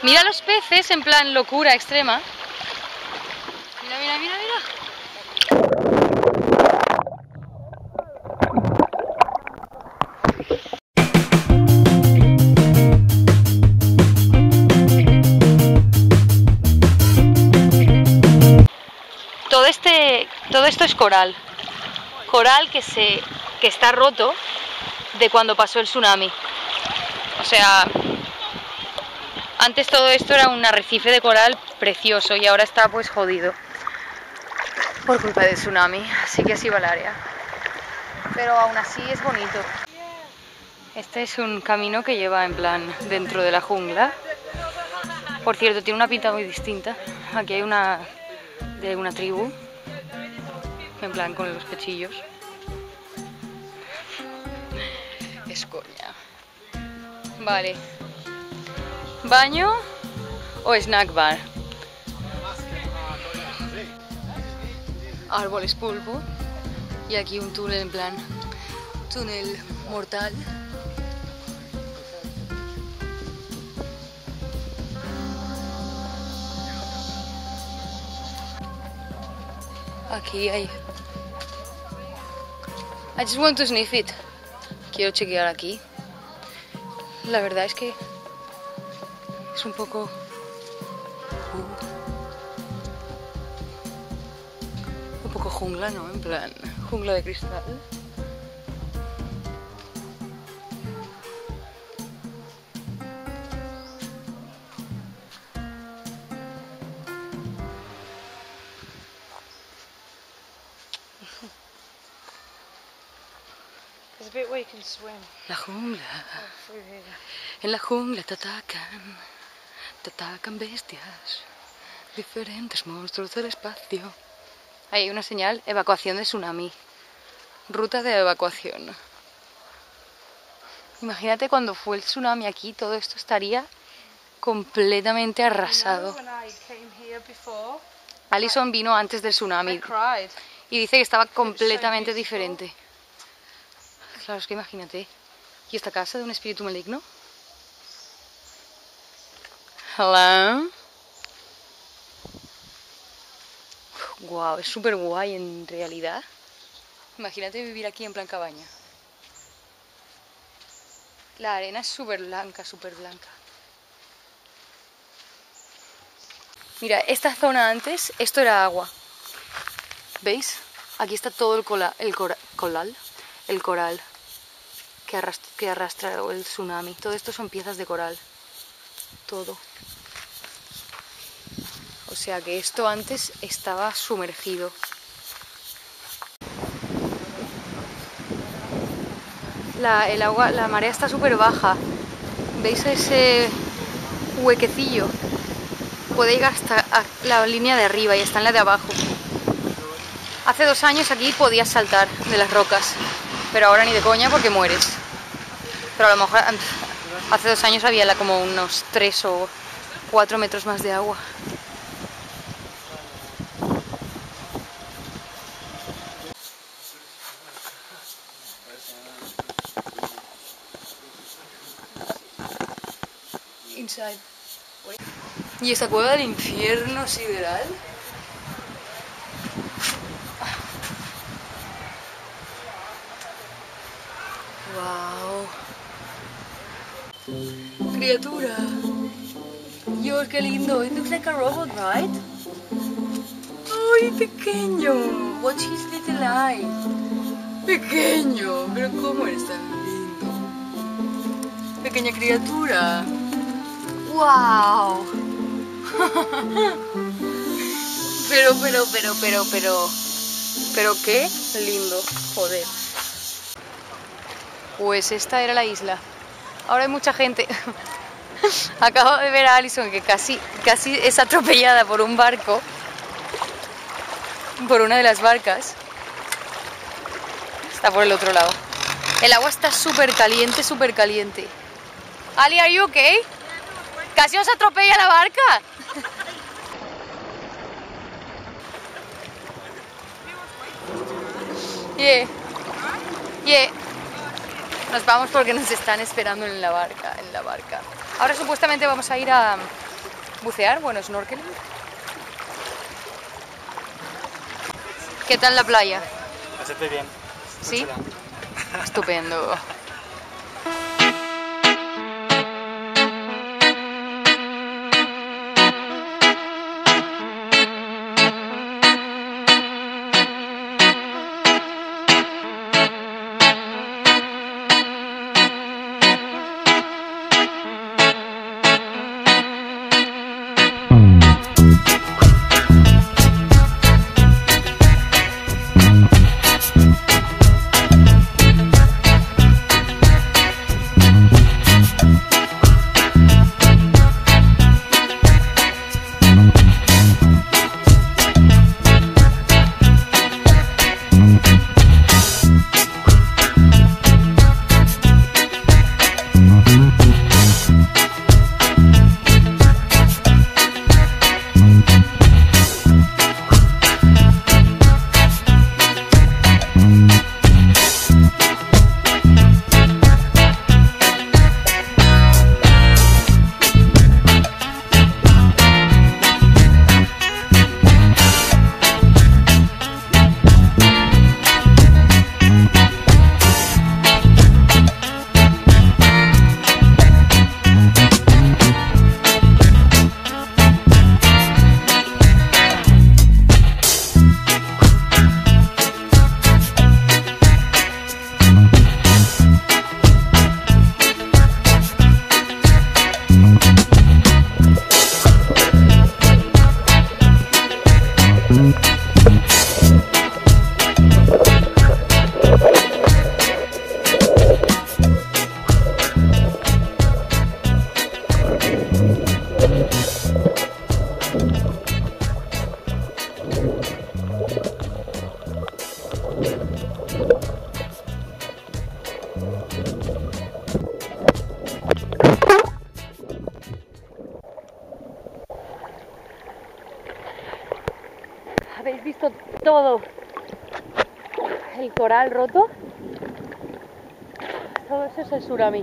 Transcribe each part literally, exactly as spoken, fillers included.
Mira los peces en plan locura extrema. Mira, mira, mira, mira. Todo este, todo esto es coral. Coral que se, que está roto de cuando pasó el tsunami. O sea, antes todo esto era un arrecife de coral precioso y ahora está pues jodido por culpa del tsunami, así que así va el área. Pero aún así es bonito. Este es un camino que lleva en plan dentro de la jungla. Por cierto, tiene una pinta muy distinta. Aquí hay una de una tribu, en plan con los pechillos. Es coña. Vale. ¿Baño o snack bar? Árboles pulpo. Y aquí un túnel en plan túnel mortal. Aquí hay... I just want to sniff it. Quiero chequear aquí. La verdad es que es un poco... Uh, un poco jungla, ¿no? En plan, jungla de cristal. La jungla. En la jungla te atacan, te atacan bestias, diferentes monstruos del espacio. Hay una señal, evacuación de tsunami. Ruta de evacuación. Imagínate cuando fue el tsunami aquí, todo esto estaría completamente arrasado. Alison vino antes del tsunami y dice que estaba completamente diferente. Claro, es que imagínate. ¿Y esta casa de un espíritu maligno? Hello. Wow, es súper guay en realidad. Imagínate vivir aquí en plan cabaña. La arena es súper blanca, súper blanca. Mira, esta zona antes, esto era agua. ¿Veis? Aquí está todo el, cola, el cora, colal, el coral que arrastra, que arrastra el tsunami. Todo esto son piezas de coral. Todo. O sea que esto antes estaba sumergido. La, el agua, la marea está súper baja. ¿Veis ese huequecillo? Puede llegar hasta la línea de arriba y está en la de abajo. Hace dos años aquí podías saltar de las rocas, pero ahora ni de coña porque mueres. Pero a lo mejor hace dos años había como unos tres o cuatro metros más de agua. Inside. ¿Y esta cueva del infierno sideral? Wow. Criatura. Dios, qué lindo. It looks like a robot, right? Ay, pequeño. Watch his little eye. Pequeño. Pero cómo eres tan lindo. Pequeña criatura. Wow. Pero, pero, pero, pero, pero, pero qué lindo, joder. Pues esta era la isla. Ahora hay mucha gente. Acabo de ver a Alison que casi, casi es atropellada por un barco, por una de las barcas. Está por el otro lado. El agua está súper caliente, súper caliente. Ali, ¿are you okay? ¿Casi os atropella la barca? Yeah. Yeah. Nos vamos porque nos están esperando en la barca, en la barca. Ahora supuestamente vamos a ir a, bucear, bueno, snorkeling. ¿Qué tal la playa? Bastante bien. ¿Sí? Estupendo. ¿Habéis visto todo el coral roto? Todo eso es el tsunami.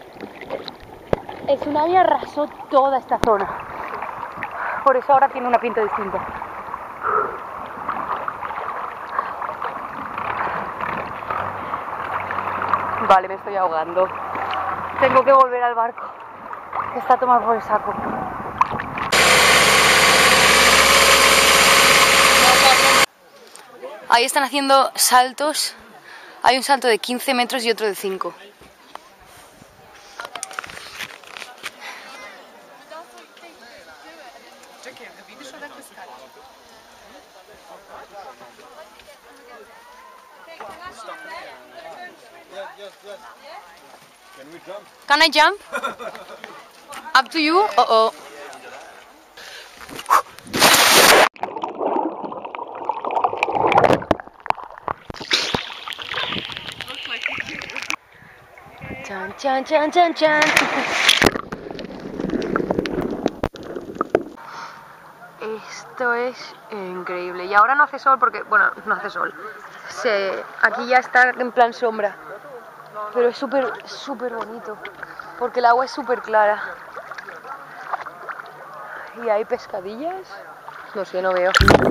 El tsunami arrasó toda esta zona. Por eso ahora tiene una pinta distinta. Vale, me estoy ahogando. Tengo que volver al barco. Está a tomar por el saco. Ahí están haciendo saltos. Hay un salto de quince metros y otro de cinco. Can I jump? Up to you? Uh oh. Chan, chan, chan, chan, chan. Esto es increíble. Y ahora no hace sol porque, bueno, no hace sol. Se, aquí ya está en plan sombra. Pero es súper, súper bonito. Porque el agua es súper clara. Y hay pescadillas. No sé, no veo.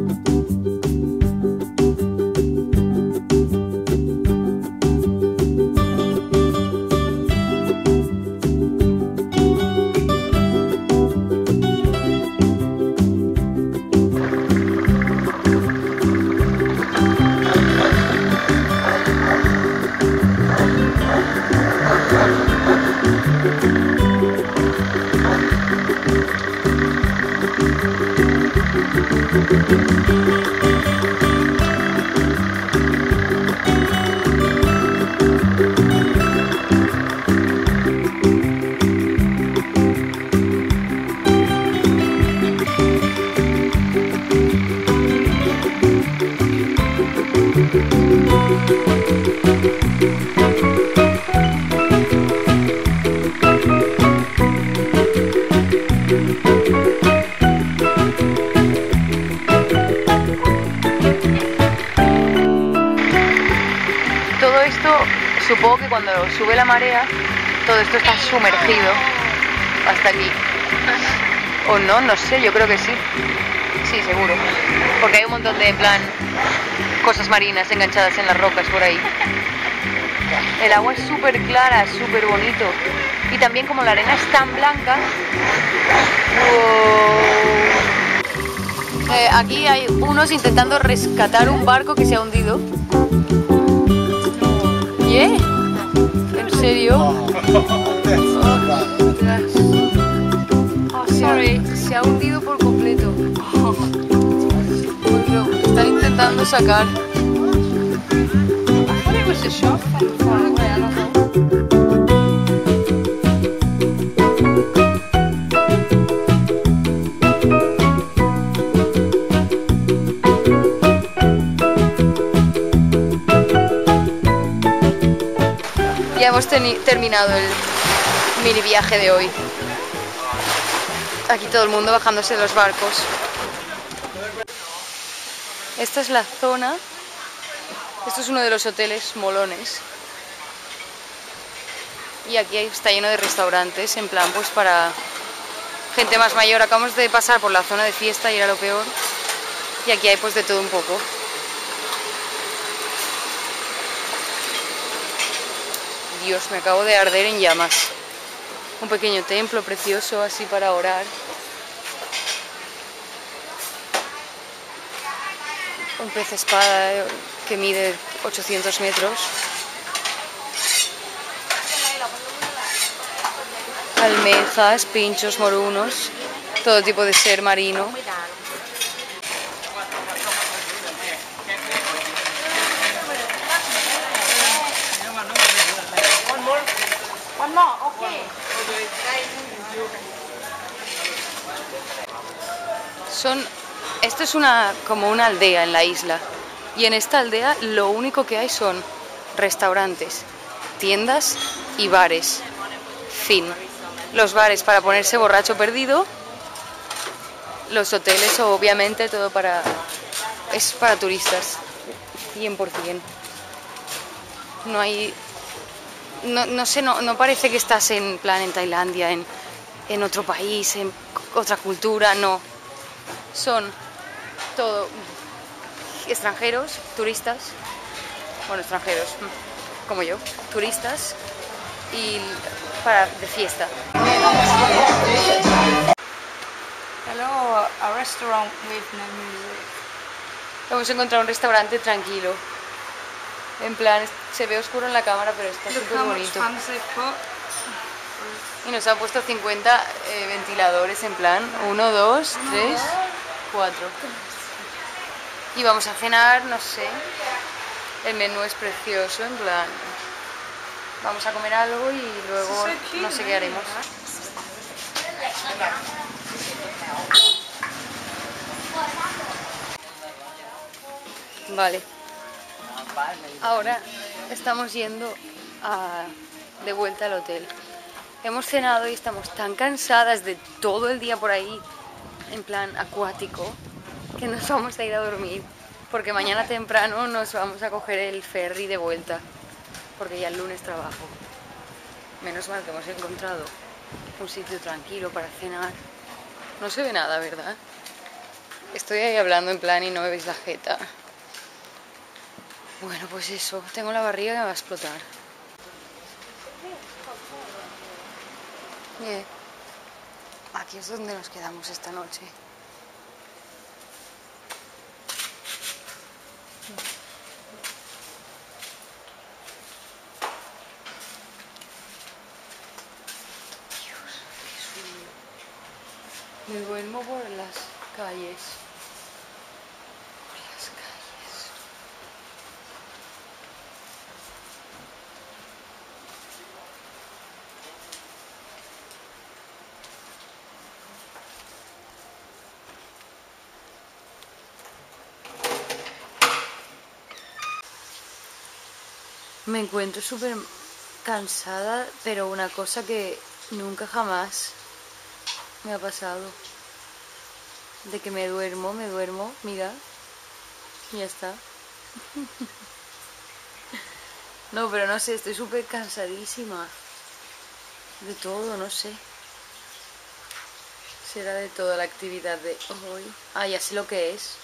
Supongo que cuando sube la marea, todo esto está sumergido hasta aquí. O no, no sé, yo creo que sí. Sí, seguro. Porque hay un montón de, en plan, cosas marinas enganchadas en las rocas por ahí. El agua es súper clara, súper bonito. Y también como la arena es tan blanca... Wow. Eh, aquí hay unos intentando rescatar un barco que se ha hundido. ¿Yeah? ¿En serio? Oh, oh, sorry. Se ha hundido por completo. Oh. Lo están intentando sacar. Ya hemos terminado el mini viaje de hoy. Aquí todo el mundo bajándose de los barcos. Esta es la zona. Esto es uno de los hoteles molones. Y aquí está lleno de restaurantes, en plan pues para gente más mayor. Acabamos de pasar por la zona de fiesta y era lo peor. Y aquí hay pues de todo un poco. Dios, me acabo de arder en llamas. Un pequeño templo precioso así para orar. Un pez espada que mide ochocientos metros. Almejas, pinchos, morunos, todo tipo de ser marino. Son, esto es una, como una aldea en la isla, y en esta aldea lo único que hay son restaurantes, tiendas y bares. Fin. Los bares para ponerse borracho perdido, los hoteles obviamente todo para, es para turistas, cien por cien. No hay, no, no sé, no, no parece que estás en plan en Tailandia, en, en otro país, en otra cultura, no. Son todo extranjeros, turistas, bueno, extranjeros, como yo, turistas y para de fiesta. Hello, a restaurant with no music. Hemos encontrado un restaurante tranquilo. En plan, se ve oscuro en la cámara, pero está súper bonito. Y nos han puesto cincuenta eh, ventiladores en plan, uno, dos, tres, cuatro. Y vamos a cenar, no sé. El menú es precioso, en plan, vamos a comer algo y luego no sé qué haremos. Vale. Ahora estamos yendo a, de vuelta al hotel. Hemos cenado y estamos tan cansadas de todo el día por ahí, en plan acuático, que nos vamos a ir a dormir. Porque mañana temprano nos vamos a coger el ferry de vuelta. Porque ya el lunes trabajo. Menos mal que hemos encontrado un sitio tranquilo para cenar. No se ve nada, ¿verdad? Estoy ahí hablando en plan y no me veis la jeta. Bueno, pues eso. Tengo la barriga que me va a explotar. Bien. Aquí es donde nos quedamos esta noche. Me duermo por las calles. Por las calles. Me encuentro súper cansada, pero una cosa que nunca jamás me ha pasado. De que me duermo, me duermo, mira. Y ya está. No, pero no sé, estoy súper cansadísima. De todo, no sé. Será de toda la actividad de hoy. Ah, ya sé lo que es.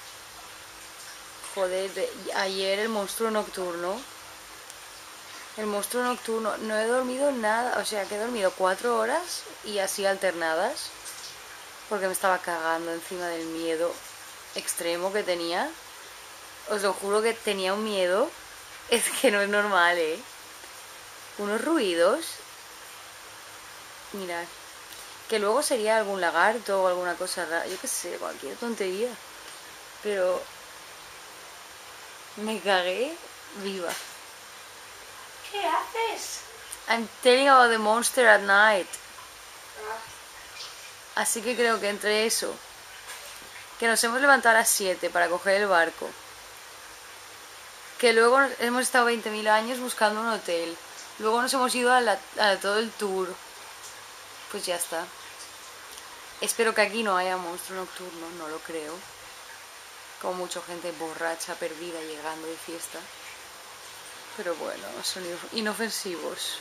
Joder, de... ayer el monstruo nocturno. El monstruo nocturno. No he dormido nada. O sea, que he dormido cuatro horas y así alternadas. Porque me estaba cagando encima del miedo extremo que tenía. Os lo juro que tenía un miedo. Es que no es normal, ¿eh? Unos ruidos. Mirad. Que luego sería algún lagarto o alguna cosa rara. Yo qué sé, cualquier tontería. Pero... me cagué viva. ¿Qué haces? I'm telling about the monster at night. Así que creo que entre eso, que nos hemos levantado a las siete para coger el barco, que luego hemos estado veinte mil años buscando un hotel, luego nos hemos ido a, la, a todo el tour, pues ya está. Espero que aquí no haya monstruo nocturno, no lo creo. Como mucha gente borracha, perdida, llegando de fiesta. Pero bueno, son inofensivos.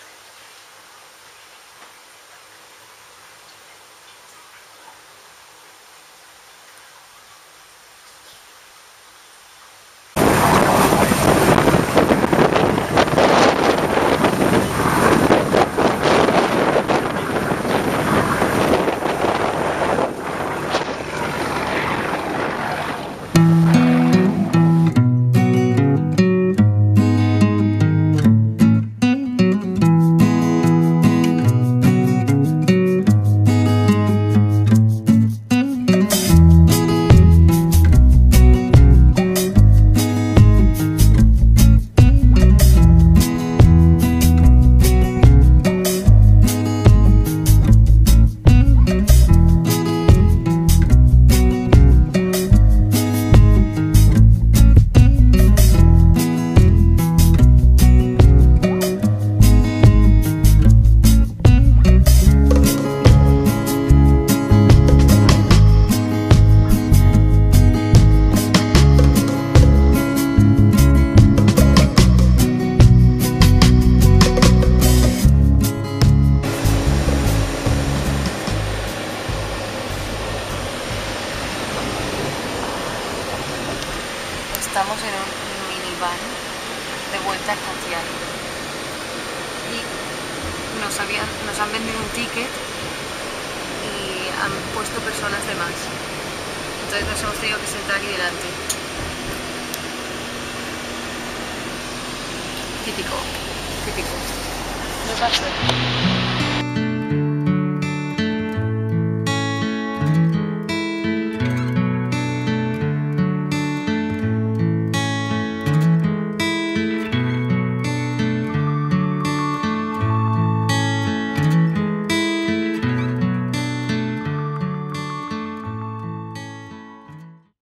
Estamos en un minivan de vuelta a Cancian y nos, habían, nos han vendido un ticket y han puesto personas de más, entonces nos hemos tenido que sentar aquí delante. Típico, típico. No pasa.